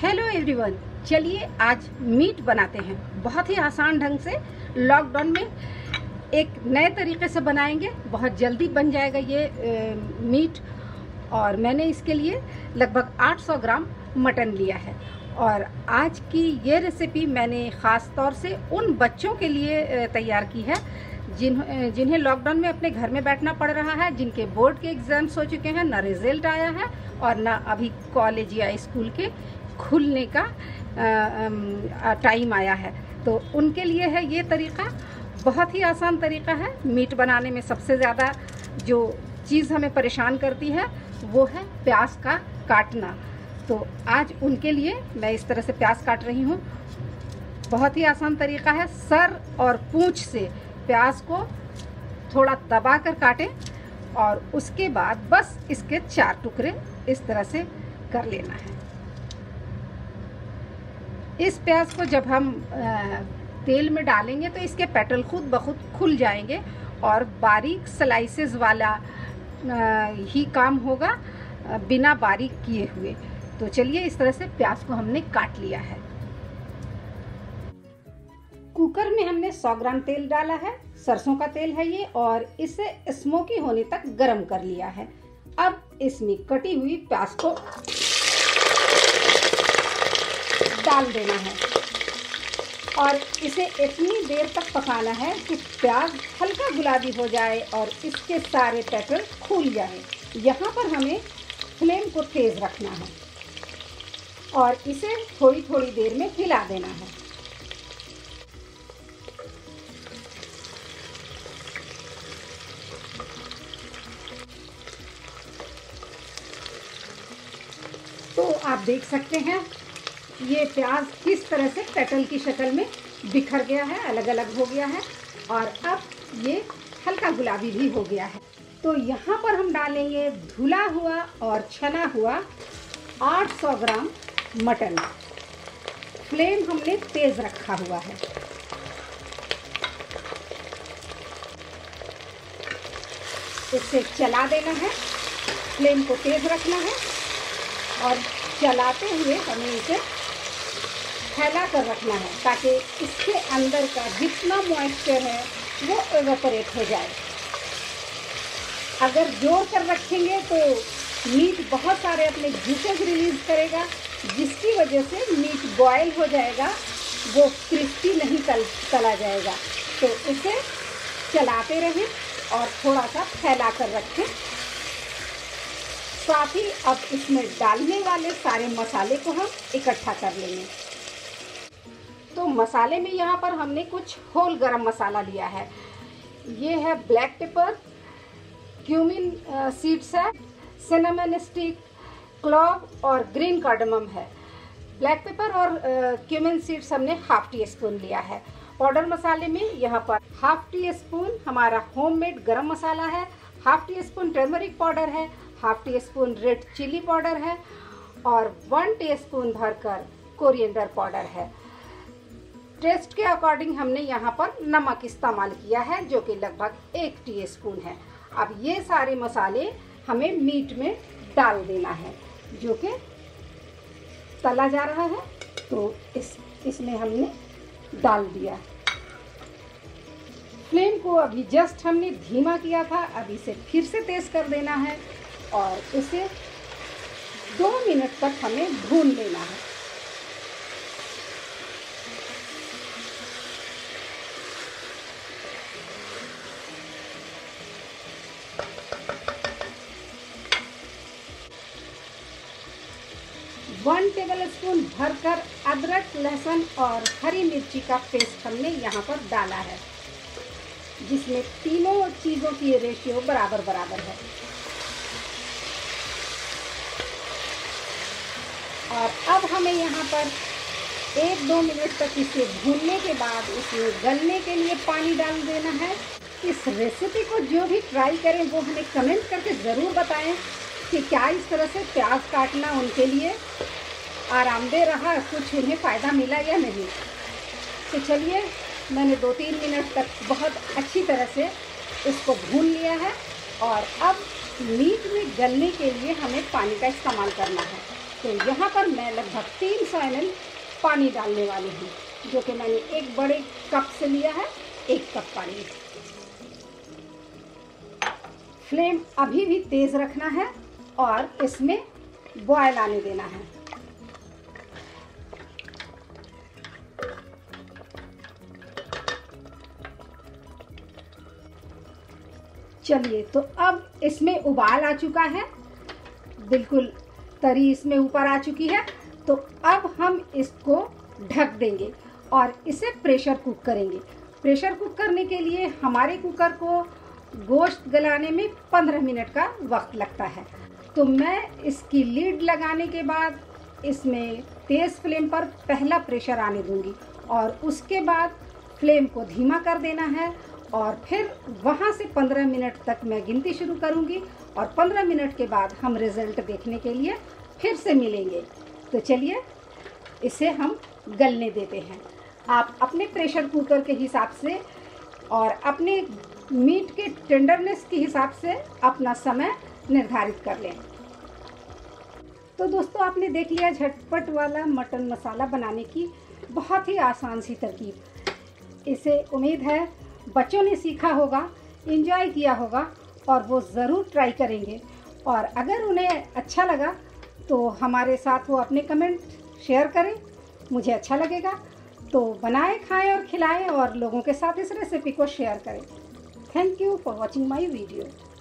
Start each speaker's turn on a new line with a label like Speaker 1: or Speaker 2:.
Speaker 1: Hello everyone, चलिए आज meet बनाते हैं। बहुत ही आसान ढंग से लॉकडाउन में एक नए तरीके से बनाएंगे। बहुत जल्दी बन जाएगा ये मीट। और मैंने इसके लिए लगभग 800 ग्राम मटन लिया है। और आज की ये रेसिपी मैंने ख़ास तौर से उन बच्चों के लिए तैयार की है जिन्हें लॉकडाउन में अपने घर में बैठना पड़ रहा है, जिनके बोर्ड के एग्ज़ाम्स हो चुके हैं, ना रिज़ल्ट आया है और ना अभी कॉलेज या स्कूल के खुलने का टाइम आया है। तो उनके लिए है ये तरीका। बहुत ही आसान तरीका है। मीट बनाने में सबसे ज़्यादा जो चीज़ हमें परेशान करती है वो है प्याज का काटना। तो आज उनके लिए मैं इस तरह से प्याज काट रही हूँ। बहुत ही आसान तरीका है। सर और पूंछ से प्याज को थोड़ा दबा कर काटें और उसके बाद बस इसके 4 टुकड़े इस तरह से कर लेना है। इस प्याज को जब हम तेल में डालेंगे तो इसके पेटल खुद ब खुद खुल जाएंगे और बारीक स्लाइसेस वाला ही काम होगा, बिना बारीक किए हुए। तो चलिए, इस तरह से प्याज को हमने काट लिया है। कुकर में हमने 100 ग्राम तेल डाला है। सरसों का तेल है ये, और इसे स्मोकी होने तक गरम कर लिया है। अब इसमें कटी हुई प्याज को डाल देना है और इसे इतनी देर तक पकाना है कि प्याज हल्का गुलाबी हो जाए और इसके सारे पेटल खुल जाए। यहाँ पर हमें फ्लेम को तेज रखना है और इसे थोड़ी थोड़ी देर में हिला देना है। तो आप देख सकते हैं ये प्याज किस तरह से पेटल की शक्ल में बिखर गया है, अलग अलग हो गया है और अब ये हल्का गुलाबी भी हो गया है। तो यहाँ पर हम डालेंगे धुला हुआ और छना हुआ 800 ग्राम मटन। फ्लेम हमने तेज रखा हुआ है। इसे चला देना है, फ्लेम को तेज रखना है और चलाते हुए हमें इसे फैला कर रखना है ताकि इसके अंदर का जितना मॉइस्चर है वो एवेपोरेट हो जाए। अगर जोर कर रखेंगे तो मीट बहुत सारे अपने जूसेस रिलीज करेगा, जिसकी वजह से मीट बॉयल हो जाएगा, वो क्रिस्पी नहीं तला जाएगा। तो इसे चलाते रहें और थोड़ा सा फैला कर रखें। साथ ही अब इसमें डालने वाले सारे मसाले को हम इकट्ठा कर लेंगे। तो मसाले में यहाँ पर हमने कुछ होल गरम मसाला लिया है। ये है ब्लैक पेपर, क्यूमिन सीड्स है, सिनेमन स्टिक, क्लॉव और ग्रीन कार्डमम है। ब्लैक पेपर और क्यूमिन सीड्स हमने ½ टी स्पून लिया है। पाउडर मसाले में यहाँ पर ½ टी स्पून हमारा होममेड गरम मसाला है, ½ टी स्पून टर्मरिक पाउडर है, ½ teaspoon red chilli powder है और 1 टीस्पून भरकर कोरिएंडर पाउडर है। टेस्ट के अकॉर्डिंग हमने यहाँ पर नमक इस्तेमाल किया है, जो कि लगभग 1 टीस्पून है। अब ये सारे मसाले हमें मीट में डाल देना है, जो कि तला जा रहा है। तो इसमें हमने डाल दिया। फ्लेम को अभी जस्ट हमने धीमा किया था, अब इसे फिर से तेज कर देना है और इसे 2 मिनट तक हमें भून लेना है। वन टेबलस्पून भरकर अदरक, लहसुन और हरी मिर्ची का पेस्ट हमने यहाँ पर डाला है, जिसमें तीनों चीज़ों की रेशियो बराबर बराबर है। और अब हमें यहाँ पर 1-2 मिनट तक इसे भूनने के बाद इसमें गलने के लिए पानी डाल देना है। इस रेसिपी को जो भी ट्राई करें वो हमें कमेंट करके ज़रूर बताएं कि क्या इस तरह से प्याज काटना उनके लिए आरामदेह रहा, कुछ उन्हें फ़ायदा मिला या नहीं। तो चलिए, मैंने 2-3 मिनट तक बहुत अच्छी तरह से इसको भून लिया है और अब मीट में गलने के लिए हमें पानी का इस्तेमाल करना है। तो यहाँ पर मैं लगभग 300 ml पानी डालने वाली हूँ, जो कि मैंने एक बड़े कप से लिया है, 1 कप पानी। फ्लेम अभी भी तेज़ रखना है और इसमें बॉयल आने देना है। चलिए, तो अब इसमें उबाल आ चुका है, बिल्कुल तरी इसमें ऊपर आ चुकी है। तो अब हम इसको ढक देंगे और इसे प्रेशर कुक करेंगे। प्रेशर कुक करने के लिए हमारे कुकर को गोश्त गलाने में 15 मिनट का वक्त लगता है। तो मैं इसकी लीड लगाने के बाद इसमें तेज़ फ्लेम पर पहला प्रेशर आने दूंगी और उसके बाद फ्लेम को धीमा कर देना है और फिर वहाँ से 15 मिनट तक मैं गिनती शुरू करूँगी और 15 मिनट के बाद हम रिज़ल्ट देखने के लिए फिर से मिलेंगे। तो चलिए इसे हम गलने देते हैं। आप अपने प्रेशर कुकर के हिसाब से और अपने मीट के टेंडरनेस के हिसाब से अपना समय निर्धारित कर लें। तो दोस्तों, आपने देख लिया झटपट वाला मटन मसाला बनाने की बहुत ही आसान सी तरकीब। इसे उम्मीद है बच्चों ने सीखा होगा, एंजॉय किया होगा और वो ज़रूर ट्राई करेंगे। और अगर उन्हें अच्छा लगा तो हमारे साथ वो अपने कमेंट शेयर करें, मुझे अच्छा लगेगा। तो बनाएं, खाएं और खिलाएं और लोगों के साथ इस रेसिपी को शेयर करें। Thank you for watching my video.